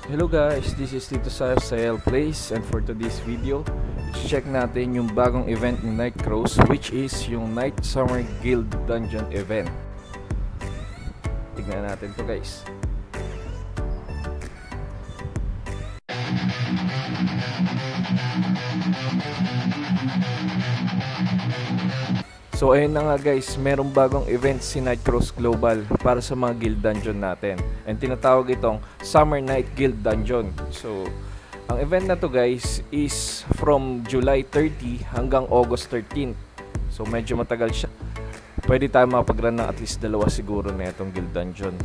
Hello guys, this is Tito Sayo sa Sael Place, and for today's video, check natin yung bagong event ng Night Crows, which is yung Night Summer Guild Dungeon event. Tignan natin to guys. So ayun na nga guys, merong bagong event si Night Crows Global para sa mga guild dungeon natin. And tinatawag itong Summer Night Guild Dungeon. So ang event na to guys is from July 30 hanggang August 13. So medyo matagal siya. Pwede tayo makapag-run ng at least dalawa siguro na itong guild dungeon.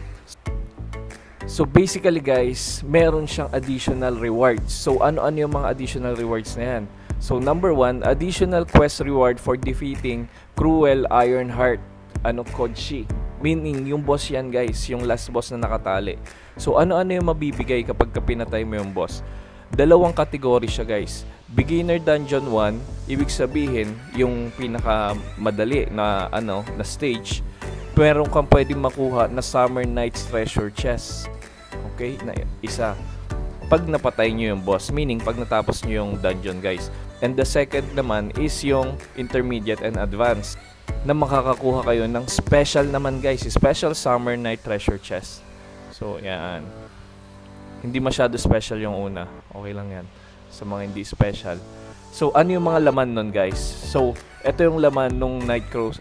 So basically guys, meron siyang additional rewards. So ano-ano yung mga additional rewards na yan? So number 1, additional quest reward for defeating Cruel Ironheart Kochi. Meaning yung boss yan guys, yung last boss na nakatali. So ano-ano yung mabibigay kapag pinatay mo yung boss? Dalawang kategory siya guys. Beginner Dungeon 1, ibig sabihin yung pinakamadali na na stage, meron kang pwedeng makuha na Summer Night's Treasure Chest. Okay, na isa. Pag napatay nyo yung boss, meaning pag natapos nyo yung dungeon guys. And the second naman is yung intermediate and advanced, na makakakuha kayo ng special naman guys, special Summer Night Treasure Chest. So yan, hindi masyado special yung una, okay lang yan sa mga hindi special. So ano yung mga laman nun guys? So ito yung laman nung Night Crows.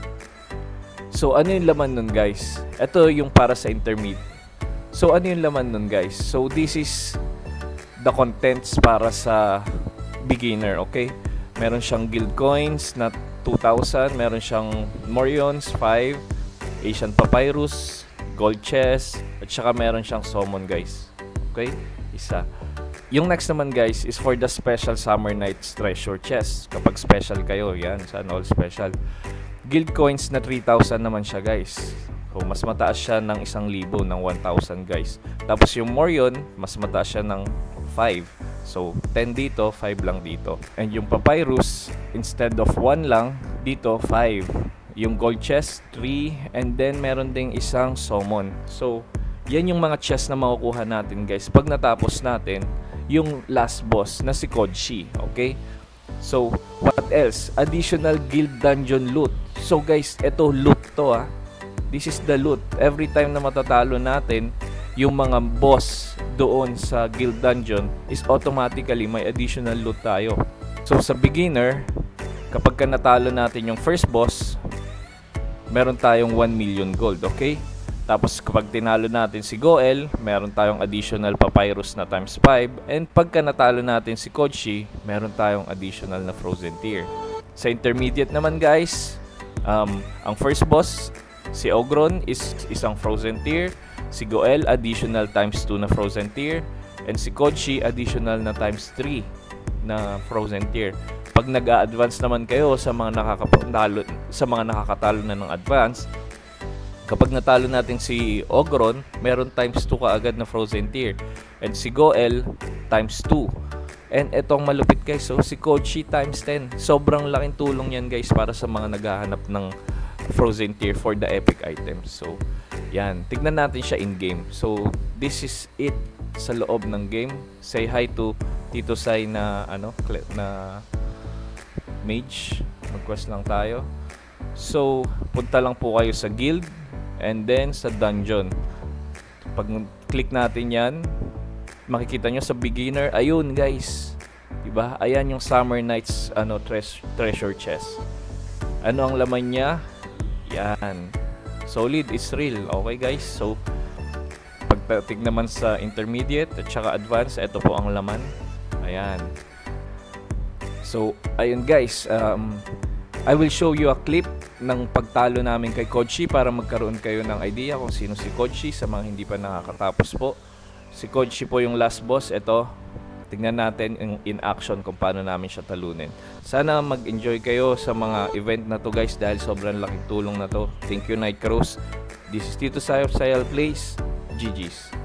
So ano yung laman nun guys? Ito yung para sa intermediate. So ano yung laman nun guys? So this is the contents para sa beginner, okay? Meron siyang guild coins na 2,000, meron siyang morions 5, Asian papyrus, gold chest, at saka meron siyang summon guys. Okay? Isa. Yung next naman guys is for the special Summer Night's Treasure Chest. Kapag special kayo, yan, sana all special. Guild coins na 3,000 naman siya guys. So, mas mataas siya ng 1,000 ng 1,000 guys. Tapos yung morion, mas mataas siya ng 5. So, 10 dito, 5 lang dito. And yung papyrus, instead of 1 lang, dito 5. Yung gold chest, 3. And then, meron ding isang summon. So, yan yung mga chest na makukuha natin guys pag natapos natin yung last boss na si Kochi. Okay? So, what else? Additional guild dungeon loot. So guys, eto loot to ah. This is the loot. Every time na matatalo natin yung mga boss doon sa guild dungeon is automatically may additional loot tayo. So sa beginner, kapag ka natalo natin yung first boss, meron tayong 1 million gold, okay? Tapos kapag tinalo natin si Goel, meron tayong additional papyrus na times 5. And pagka natalo natin si Kochi, meron tayong additional na frozen tear. Sa intermediate naman guys, ang first boss, si Ogron is isang frozen tear. Si Goel, additional times 2 na frozen tear. And si Kochi, additional na times 3 na frozen tear. Pag nag-a-advance naman kayo sa mga nakakatalo na ng advance, kapag natalo natin si Ogron, meron times 2 kaagad na frozen tear. And si Goel, times 2. And etong malupit guys, so si Kochi times 10. Sobrang laking tulong yan guys para sa mga naghahanap ng frozen tear for the epic items. So yan, tignan natin siya in game. So this is it sa loob ng game. Say hi to Tito Sai na na mage. Mag-quest lang tayo. So punta lang po kayo sa guild and then sa dungeon. Pag click natin yan, makikita nyo sa beginner, ayun guys, diba? Ayan yung Summer Night's treasure chest. Ano ang laman niya? Yan, solid is real. Okay guys, so pagtatig naman sa intermediate at saka advanced, ito po ang laman. Ayan. So ayun guys, I will show you a clip ng pagtalo namin kay Kochi para magkaroon kayo ng idea kung sino si Kochi sa mga hindi pa nakakatapos po. Si Kochi po yung last boss. Ito, tingnan natin in action kung paano namin siya talunin. Sana mag-enjoy kayo sa mga event na to guys dahil sobrang laking tulong na to. Thank you Night Crows. This is Tito Sayo of Sael Place. GG's.